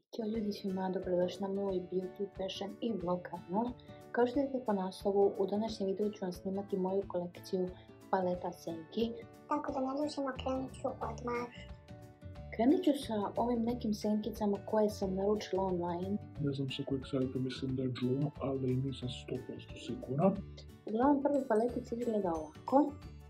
Ćao ljudi, svima dobrodošli na moj beauty, fashion i vlog kanal. Kao što vidite po naslovu, u današnjem videu ću vam snimati moju kolekciju paleta senki. Tako da ne dužimo, krenut ću odmah. Krenut ću sa ovim nekim senkicama koje sam naručila online. Ne znam sa kojeg sajta, mislim da je Joom, ali nisam 100% siguran. Uglavnom prva paletica izgleda ovako.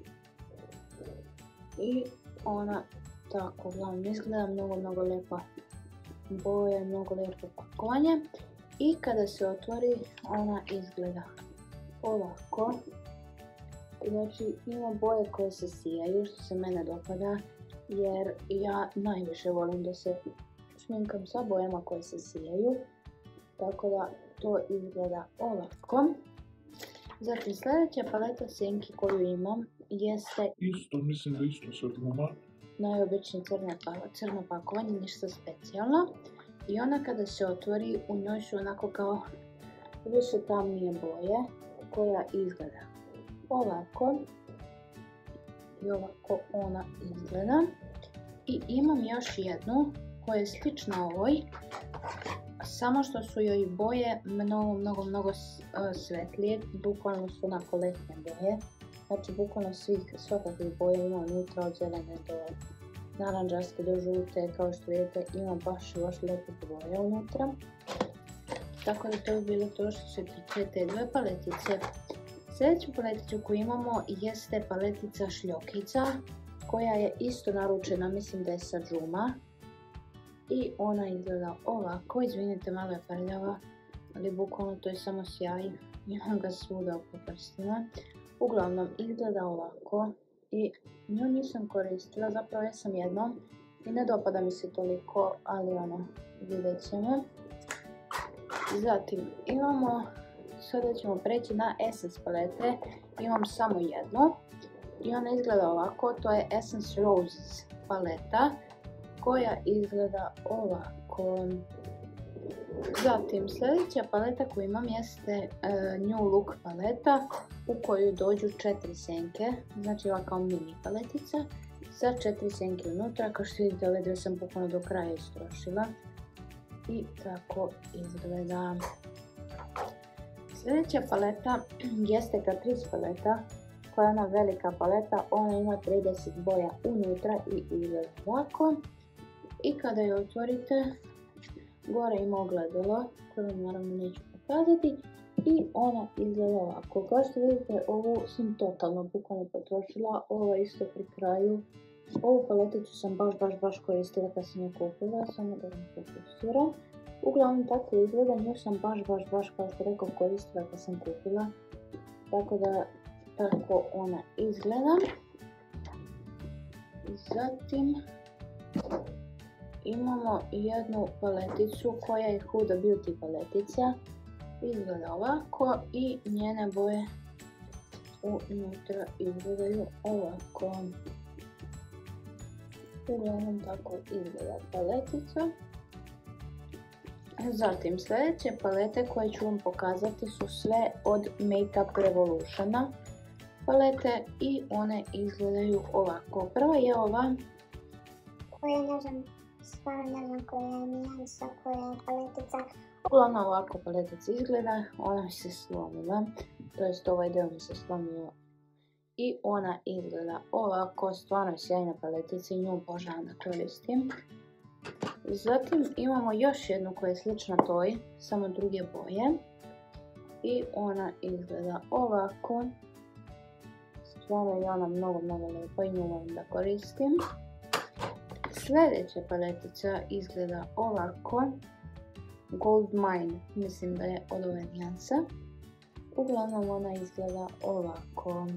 I ona tako uglavnom izgleda mnogo lijepa boje, mnogo lijepo pakovanje. I kada se otvori ona izgleda ovako. Znači ima boje koje se sijaju, što se mene dopada, jer ja najviše volim da se šminkam sa bojama koje se sijaju. Tako da to izgleda ovako. Zatim sljedeća paleta senki koju imam jeste Mislim da isto sa Jooma. najobičnije crno pakovanje, ništa specijalno. I ona kada se otvori, u njoj su onako kao više tamnije boje, koja izgleda ovako. I ovako ona izgleda. I imam još jednu koja je slična ovoj, samo što su joj boje mnogo svetlije, bukvalno su onako letnje boje. Znači bukvalno svakakvih boja ima unutra, od zelene do naranđaste do žute, kao što vidite ima baš lijepe boje unutra. Tako da to je bilo to što se tiče te dve paletice. Sljedeću paleticu koju imamo jeste paletica šljokica, koja je isto naručena, mislim da je sa Jooma. I ona izgleda ovako, izvinite, malo je prljava, ali bukvalno to je samo sjaj, imam ga svuda oko prstima. Uglavnom izgleda ovako i nju nisam koristila, zapravo ja sam jednom i ne dopada mi se toliko, ali ono, vidjet ćemo. Zatim imamo, sada ćemo preći na Essence palete, imam samo jednu i ona izgleda ovako, to je Essence Roses paleta koja izgleda ovako. Zatim sljedeća paleta koju imam jeste New Look paleta u koju dođu 4 senke, znači ova kao mini paletica sa 4 senke unutra. Kao što vidite, ove dve sam bukvalno do kraja istrošila i tako izgleda. Sljedeća paleta jeste Catrice paleta koja je ona velika paleta, ona ima 30 boja unutra i izgleda ovako. I kada je otvorite, gore ima ogledalo koje vam naravno neću pokazati i ona izgleda ovako. Kao što vidite, ovu sam totalno bukvalno potrošila, ova isto pri kraju. Ovu paleticu sam baš koristila kad sam je kupila, samo da vam fokusiram. Uglavnom tako izgleda, nju sam baš kao što rekao koristila kad sam kupila. Tako da tako ona izgleda. Zatim imamo jednu paleticu koja je Huda Beauty paletica, izgleda ovako i njene boje unutra izgledaju ovako. Uglavnom tako izgleda paletica. Zatim sljedeće palete koje ću vam pokazati su sve od Makeup Revolutiona palete i one izgledaju ovako. Prva je ova Koja ne znam, stvarno ne znam koja je nijansa, koja je paletica. Uglavnom ovako paletica izgleda, ona mi se slomila, to jest ovaj dio mi se slomio i ona izgleda ovako, stvarno je sjajna paletica i nju obožavam da koristim. Zatim imamo još jednu koja je slična toj, samo druge boje i ona izgleda ovako. Stvarno je ona mnogo lijepa i nju volim da koristim. Sljedeća paletica izgleda ovako, Gold Mine, mislim da je od ove nijanse. Uglavnom ona izgleda ovako.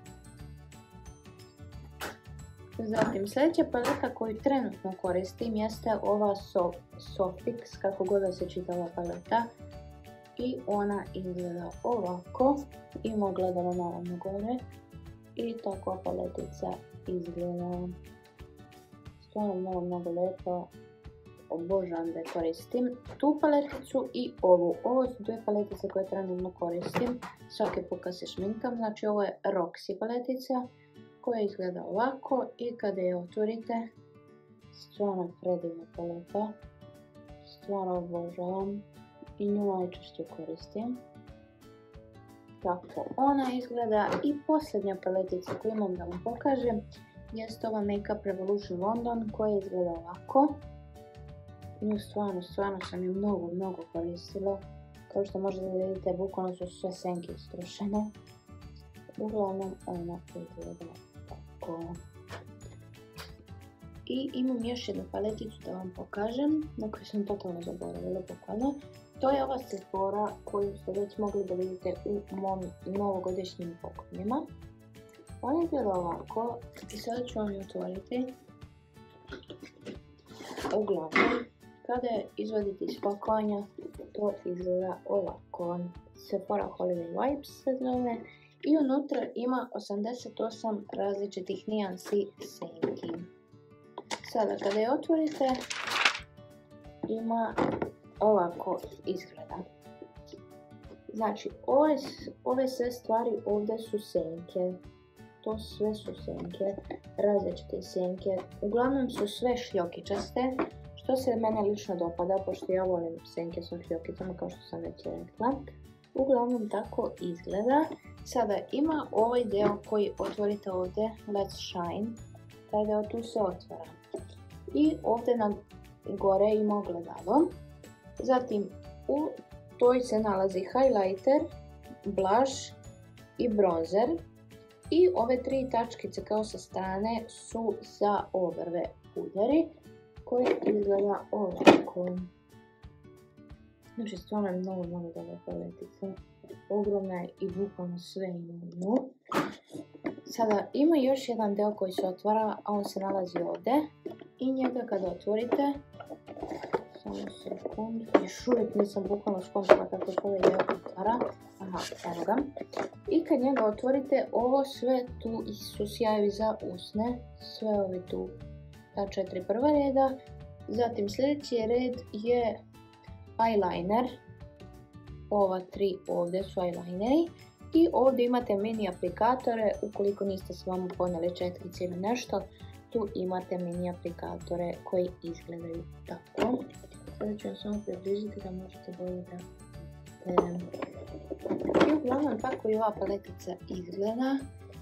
Zatim sljedeća paleta koju trenutno koristim jeste ova Sofix, kako god da se čita ova paleta. I ona izgleda ovako, ima ogledalo naravno gore i takva paletica izgleda. Stvarno mnogo lijepo, obožavam da je koristim tu paleticu i ovu. Ovo su dve paletice koje trenutno koristim svaki put kad se šminkam. Znači ovo je Roxy paletica koja izgleda ovako i kada je otvorite, stvarno predivna paleta. stvarno obožavam i nju najčešće koristim. Tako ona izgleda. I posljednja paletica koju imam da vam pokažem jest ova Makeup Revolution London koja izgleda ovako. Nju stvarno sam ju mnogo koristila. Kao što možete vidjeti, bukvalno su sve senke istrošene. Uglavnom ona izgleda tako. I imam još jednu paleticu da vam pokažem, na koju sam totalno zaboravila bukvalno. To je ova Sephora koju ste već mogli da vidite u mom novogodišnjim poklonima. Ona izgleda ovako i sada ću vam ju otvoriti. Uglavnom, kada je izvadite iz pakovanja, to izgleda ovako. Sephora Holiday Vibes se zove. I unutra ima 88 različitih nijansi senki. Sada kada je otvorite, ima ovako izgleda. Znači, ove sve stvari ovdje su senke. To sve su senke, različite senke. Uglavnom su sve šljokičaste, što se mene lično dopada, pošto ja volim senke sa šljokicama, kao što sam već rekla. Uglavnom tako izgleda. Sada ima ovaj deo koji otvorite ovdje, Let's Shine. Taj deo tu se otvara. I ovdje na gore ima ogledalo. Zatim u toj se nalazi highlighter, blush i bronzer. I ove tri tačkice kao sa strane su za obrve puderi koje izgleda ovako. Znači stvarno je mnogo dobra paletica. Ogromna je i bukvalno sve ima u nju. Sada ima još jedan deo koji se otvara, a on se nalazi ovdje. I njega kada otvorite, samo sekundu, još uvijek nisam bukvalno skontala kako se ovaj deo otvara. Aha, evo ga. I kad njega otvorite, ovo sve tu su sjajevi za usne. Sve ove tu, ta 4 prva reda. Zatim sljedeći red je eyeliner. Ova 3 ovdje su eyelineri. I ovdje imate mini aplikatore, ukoliko niste s vama ponijeli četkice ili nešto, tu imate mini aplikatore koji izgledaju tako. Sada ću vam samo približiti da možete bolje da I uglavnom tako i ova paletica izgleda.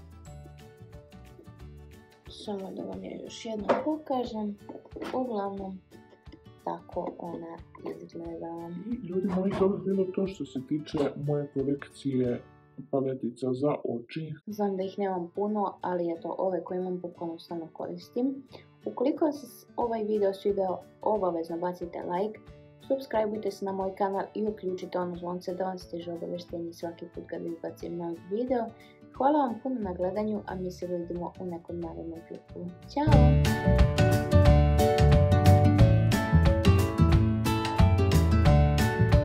Samo da vam je još jednom pokažem. Uglavnom tako ona izgleda. Ljudi moji, to bi bilo to što se tiče moje kolekcije paletica za oči. Znam da ih nemam puno, ali eto, ove koje imam bukvalno stvarno koristim. Ukoliko vam se ovaj video svideo, obavezno bacite like, subscribeujte se na moj kanal i uključite ono zvonce da vam stiže obavještenje svaki put kad ubacim novi video. Hvala vam puno na gledanju, a mi se vidimo u nekom narednom klipu. Ćao!